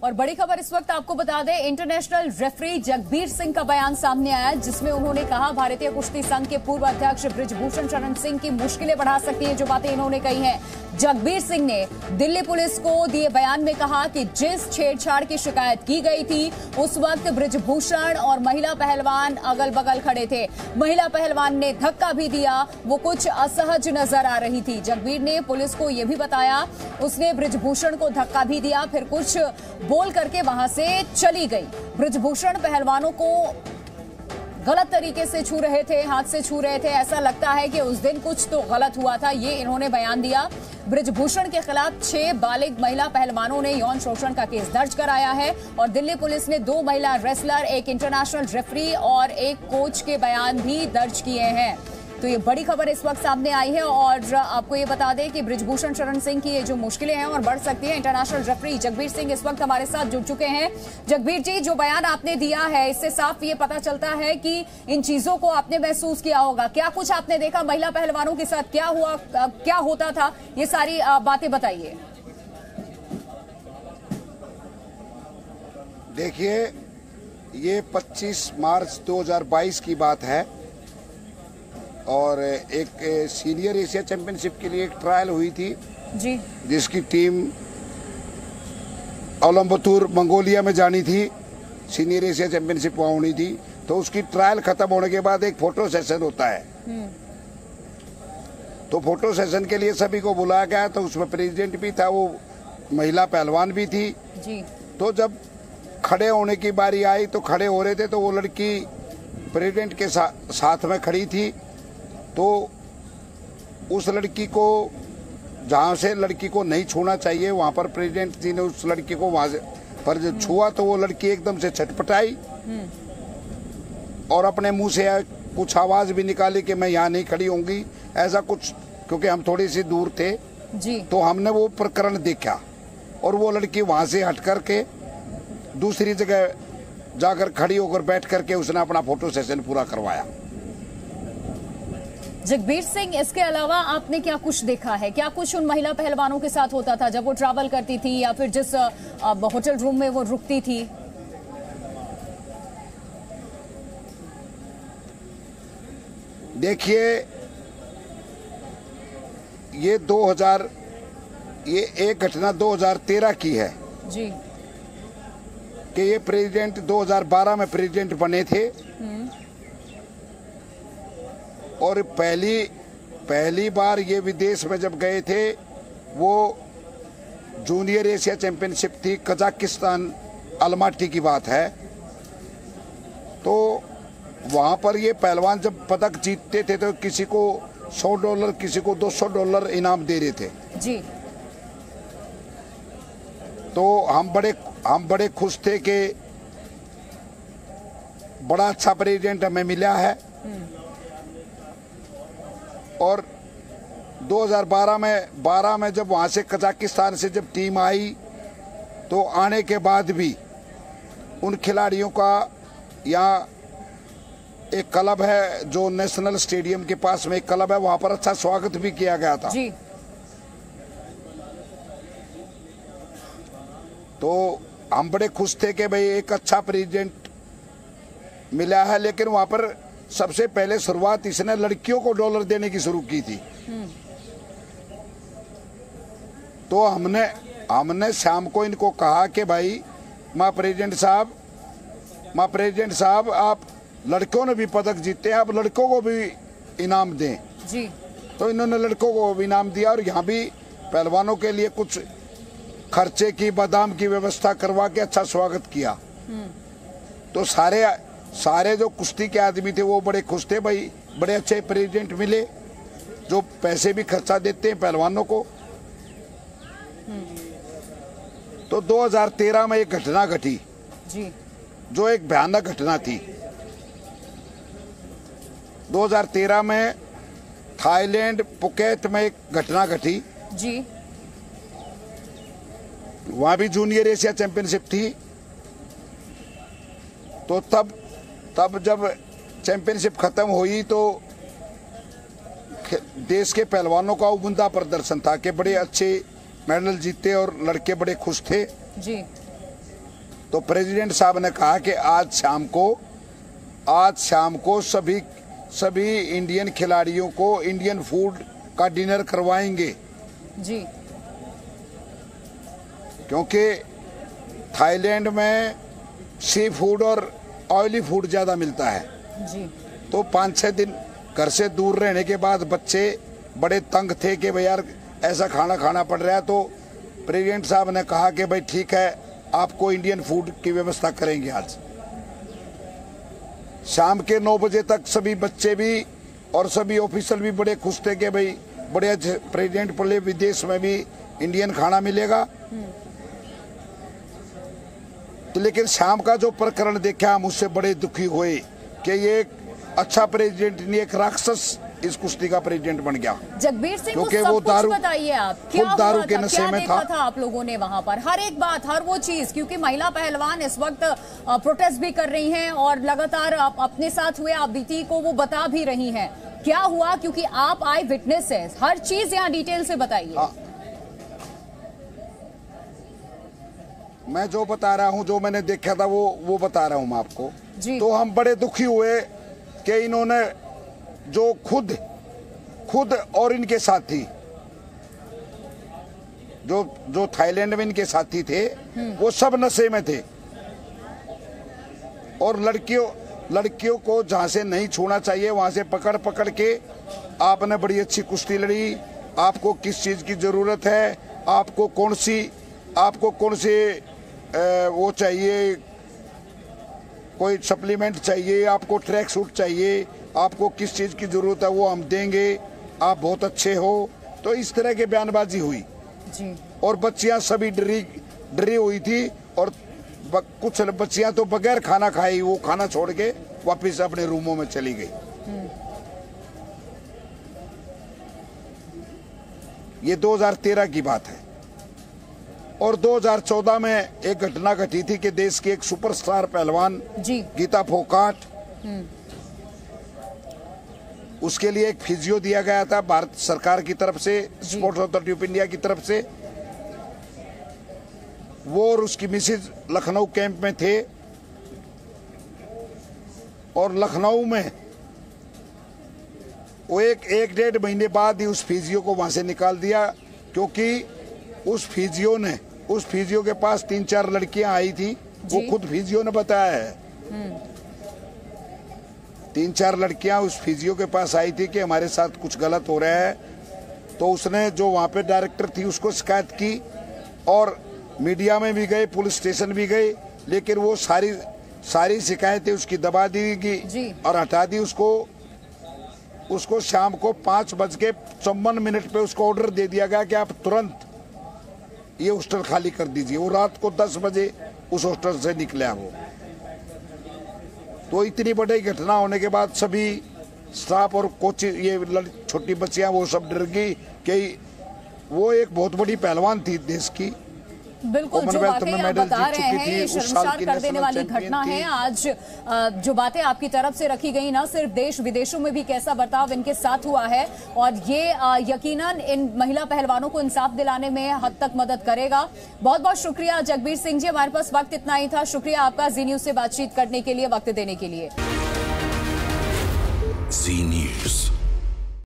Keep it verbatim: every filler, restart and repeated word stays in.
और बड़ी खबर इस वक्त आपको बता दें, इंटरनेशनल रेफरी जगबीर सिंह का बयान सामने आया जिसमें उन्होंने कहा भारतीय कुश्ती संघ के पूर्व अध्यक्ष बृजभूषण शरण सिंह की मुश्किलें बढ़ा सकती हैं। जो बातें इन्होंने कही हैं, जगबीर सिंह ने दिल्ली पुलिस को दिए बयान में कहा कि जिस छेड़छाड़ की शिकायत की गई थी उस वक्त बृजभूषण और महिला पहलवान अगल बगल खड़े थे। महिला पहलवान ने धक्का भी दिया, वो कुछ असहज नजर आ रही थी। जगबीर ने पुलिस को यह भी बताया उसने बृजभूषण को धक्का भी दिया, फिर कुछ बोल करके वहां से चली गई। बृजभूषण पहलवानों को गलत तरीके से छू रहे थे, हाथ से छू रहे थे। ऐसा लगता है कि उस दिन कुछ तो गलत हुआ था, ये इन्होंने बयान दिया। बृजभूषण के खिलाफ छह बालिग महिला पहलवानों ने यौन शोषण का केस दर्ज कराया है और दिल्ली पुलिस ने दो महिला रेसलर, एक इंटरनेशनल रेफरी और एक कोच के बयान भी दर्ज किए हैं। तो ये बड़ी खबर इस वक्त सामने आई है और आपको ये बता दें कि बृजभूषण शरण सिंह की ये जो मुश्किलें हैं और बढ़ सकती हैं। इंटरनेशनल रेफरी जगबीर सिंह इस वक्त हमारे साथ जुड़ चुके हैं। जगबीर जी, जो बयान आपने दिया है इससे साफ ये पता चलता है कि इन चीजों को आपने महसूस किया होगा। क्या कुछ आपने देखा महिला पहलवानों के साथ, क्या हुआ, क्या होता था, ये सारी बातें बताइए। देखिए, ये पच्चीस मार्च दो हज़ार बाईस की बात है और एक सीनियर एशिया चैंपियनशिप के लिए एक ट्रायल हुई थी जी, जिसकी टीम उलानबंटोर मंगोलिया में जानी थी। सीनियर एशिया चैंपियनशिप वहाँ होनी थी, तो उसकी ट्रायल खत्म होने के बाद एक फोटो सेशन होता है। तो फोटो सेशन के लिए सभी को बुलाया गया, तो उसमें प्रेसिडेंट भी था, वो महिला पहलवान भी थी जी। तो जब खड़े होने की बारी आई तो खड़े हो रहे थे, तो वो लड़की प्रेसिडेंट के सा, साथ में खड़ी थी। तो उस लड़की को जहाँ से लड़की को नहीं छूना चाहिए वहाँ पर प्रेसिडेंट जी ने उस लड़की को वहाँ पर जो छुआ तो वो लड़की एकदम से छटपटाई और अपने मुंह से कुछ आवाज भी निकाली कि मैं यहाँ नहीं खड़ी होंगी, ऐसा कुछ। क्योंकि हम थोड़ी सी दूर थे जी। तो हमने वो प्रकरण देखा और वो लड़की वहाँ से हट करके दूसरी जगह जाकर खड़ी होकर बैठ करके उसने अपना फोटो सेशन पूरा करवाया। जगबीर सिंह, इसके अलावा आपने क्या कुछ देखा है, क्या कुछ उन महिला पहलवानों के साथ होता था जब वो ट्रैवल करती थी या फिर जिस होटल रूम में वो रुकती थी? देखिए, ये दो हज़ार ये एक घटना दो हज़ार तेरह की है जी कि ये प्रेसिडेंट दो हज़ार बारह में प्रेसिडेंट बने थे और पहली पहली बार ये विदेश में जब गए थे वो जूनियर एशिया चैंपियनशिप थी, कजाकिस्तान अलमाटी की बात है। तो वहाँ पर ये पहलवान जब पदक जीतते थे तो किसी को सौ डॉलर किसी को दो सौ डॉलर इनाम दे रहे थे जी। तो हम बड़े हम बड़े खुश थे कि बड़ा अच्छा प्रेसिडेंट हमें मिला है। और दो हज़ार बारह में बारह में जब वहाँ से कजाकिस्तान से जब टीम आई तो आने के बाद भी उन खिलाड़ियों का यहाँ एक क्लब है जो नेशनल स्टेडियम के पास में एक क्लब है, वहाँ पर अच्छा स्वागत भी किया गया था जी। तो हम बड़े खुश थे कि भाई एक अच्छा प्रेसिडेंट मिला है। लेकिन वहाँ पर सबसे पहले शुरुआत इसने लड़कियों को डॉलर देने की शुरू की थी। तो हमने हमने शाम को इनको कहा कि भाई माँ प्रेसिडेंट साहब माँ प्रेसिडेंट साहब आप लड़कों ने भी पदक जीते हैं, आप लड़कों को भी इनाम दें जी। तो इन्होंने लड़कों को भी इनाम दिया और यहाँ भी पहलवानों के लिए कुछ खर्चे की बादाम की व्यवस्था करवा के अच्छा स्वागत किया। तो सारे सारे जो कुश्ती के आदमी थे वो बड़े खुश थे, भाई बड़े अच्छे प्रेसिडेंट मिले जो पैसे भी खर्चा देते हैं पहलवानों को। तो दो हज़ार तेरह में एक घटना घटी जी, जो एक भयानक घटना थी। दो हज़ार तेरह में थाईलैंड पुकेट में एक घटना घटी जी। वहां भी जूनियर एशिया चैंपियनशिप थी। तो तब तब जब चैंपियनशिप खत्म हुई तो देश के पहलवानों का उम्दा प्रदर्शन था कि बड़े अच्छे मेडल जीते और लड़के बड़े खुश थे जी। तो प्रेसिडेंट साहब ने कहा कि आज शाम को आज शाम को सभी सभी इंडियन खिलाड़ियों को इंडियन फूड का डिनर करवाएंगे जी, क्योंकि थाईलैंड में सी फूड और ऑयली फूड ज्यादा मिलता है जी। तो पाँच छः दिन घर से दूर रहने के बाद बच्चे बड़े तंग थे कि भाई यार ऐसा खाना खाना पड़ रहा है। तो प्रेसिडेंट साहब ने कहा कि भाई ठीक है, आपको इंडियन फूड की व्यवस्था करेंगे। आज शाम के नौ बजे तक सभी बच्चे भी और सभी ऑफिसर भी बड़े खुश थे कि भाई बड़े अच्छे प्रेसिडेंट बोले विदेश में भी इंडियन खाना मिलेगा। तो लेकिन शाम का जो प्रकरण देखा हम उससे बड़े दुखी हुए कि ये एक अच्छा प्रेसिडेंट नहीं, एक राक्षस इस कुश्ती का प्रेसिडेंट बन गया। जगबीर सिंह क्योंकि को वो सब दारू कुछ बताइए आप, क्या खुद दारू हुआ के था, नशे क्या में देखा था। था आप लोगों ने वहां पर, हर एक बात, हर वो चीज, क्योंकि महिला पहलवान इस वक्त प्रोटेस्ट भी कर रही हैं और लगातार आप अपने साथ हुए आप बीती को वो बता भी रही हैं। क्या हुआ, क्योंकि आप आई विटनेस है, हर चीज यहाँ डिटेल से बताइए। हाँ। मैं जो बता रहा हूँ, जो मैंने देखा था वो वो बता रहा हूँ मैं आपको जी। तो हम बड़े दुखी हुए कि इन्होंने जो खुद खुद और इनके साथी जो जो थाईलैंड में इनके साथी थे वो सब नशे में थे और लड़कियों लड़कियों को जहां से नहीं छूना चाहिए वहां से पकड़ पकड़ के आपने बड़ी अच्छी कुश्ती लड़ी, आपको किस चीज की जरूरत है, आपको कौन सी आपको कौन से वो चाहिए, कोई सप्लीमेंट चाहिए, आपको ट्रैक सूट चाहिए, आपको किस चीज की जरूरत है वो हम देंगे, आप बहुत अच्छे हो। तो इस तरह की बयानबाजी हुई जी। और बच्चियां सभी डरी डरी हुई थी और ब, कुछ बच्चियां तो बगैर खाना खाई वो खाना छोड़ के वापस अपने रूमों में चली गई। ये दो हज़ार तेरह की बात है। और दो हज़ार चौदह में एक घटना घटी थी कि देश की एक सुपरस्टार पहलवान जी। गीता फोगाट, उसके लिए एक फिजियो दिया गया था भारत सरकार की तरफ से, स्पोर्ट्स अथॉरिटी ऑफ इंडिया की तरफ से। वो और उसकी मिसेज लखनऊ कैंप में थे और लखनऊ में वो एक एक डेढ़ महीने बाद ही उस फिजियो को वहां से निकाल दिया, क्योंकि उस फिजियो ने उस फिजियो के पास तीन चार लड़कियां आई थी, वो खुद फिजियो ने बताया है। तीन चार लड़कियां उस फिजियो के पास आई थी कि हमारे साथ कुछ गलत हो रहा है। तो उसने जो वहां पे डायरेक्टर थी उसको शिकायत की और मीडिया में भी गए, पुलिस स्टेशन भी गए, लेकिन वो सारी सारी शिकायतें उसकी दबा दी गई और हटा दी। उसको उसको शाम को पांच बज के चौवन मिनट पे उसको ऑर्डर दे दिया गया कि आप तुरंत ये हॉस्टल खाली कर दीजिए। वो रात को दस बजे उस हॉस्टल से निकला वो। तो इतनी बड़ी घटना होने के बाद सभी स्टाफ और कोचिंग, ये छोटी बच्चियां, वो सब डर गई कि वो एक बहुत बड़ी पहलवान थी देश की। बिल्कुल, जो बातें आप बता रहे हैं ये शर्मसार कर देने वाली घटना है। आज जो बातें आपकी तरफ से रखी गई, ना सिर्फ देश विदेशों में भी कैसा बर्ताव इनके साथ हुआ है और ये यकीनन इन महिला पहलवानों को इंसाफ दिलाने में हद तक मदद करेगा। बहुत बहुत शुक्रिया जगबीर सिंह जी, हमारे पास वक्त इतना ही था। शुक्रिया आपका जी न्यूज से बातचीत करने के लिए, वक्त देने के लिए। जी न्यूज।